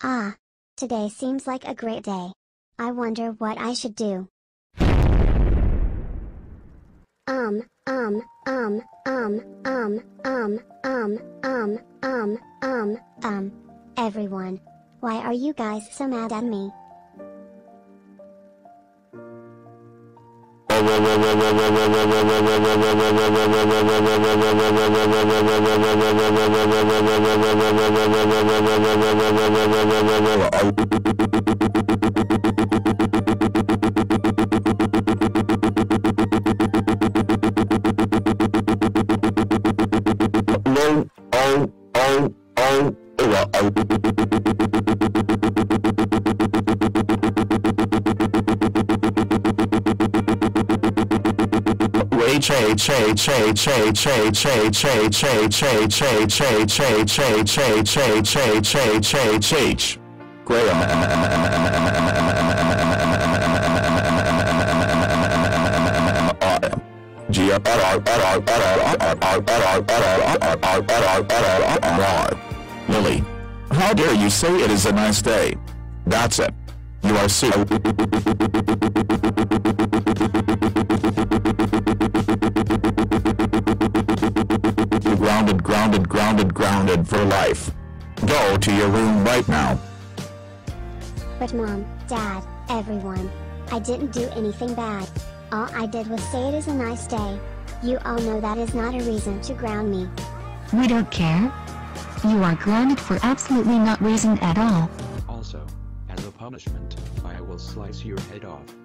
Ah. Today seems like a great day. I wonder what I should do. Um, um, um, um, um, um, um, um, um, Everyone. Why are you guys so mad at me? Lily, how dare you say it is a nice day? That's it. You are sued. Grounded for life. Go to your room right now. But Mom, Dad, everyone. I didn't do anything bad. All I did was say it is a nice day. You all know that is not a reason to ground me. We don't care. You are grounded for absolutely not reason at all. Also, as a punishment, I will slice your head off.